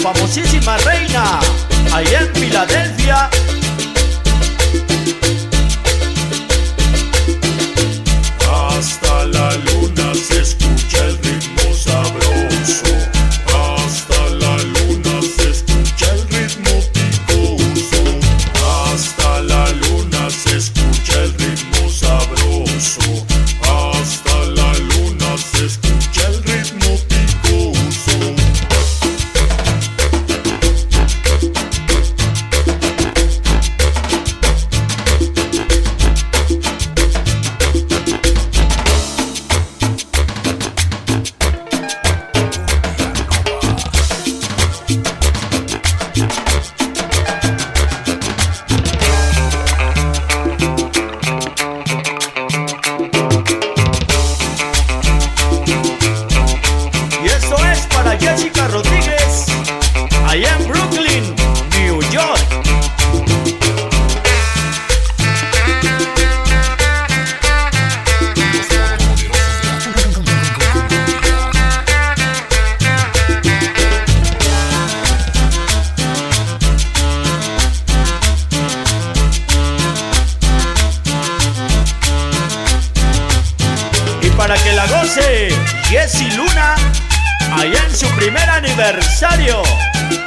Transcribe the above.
famosísima reina, allá en Filadelfia. Hasta la luna se escucha el ritmo sabroso. Hasta la luna se escucha el ritmo picoso. Hasta la luna se escucha el ritmo sabroso. Hasta la luna se escucha el ritmo picoso. Jessica Rodríguez, allá en Brooklyn, New York. Y para que la goce, Jessie Luna, allá en su primer aniversario.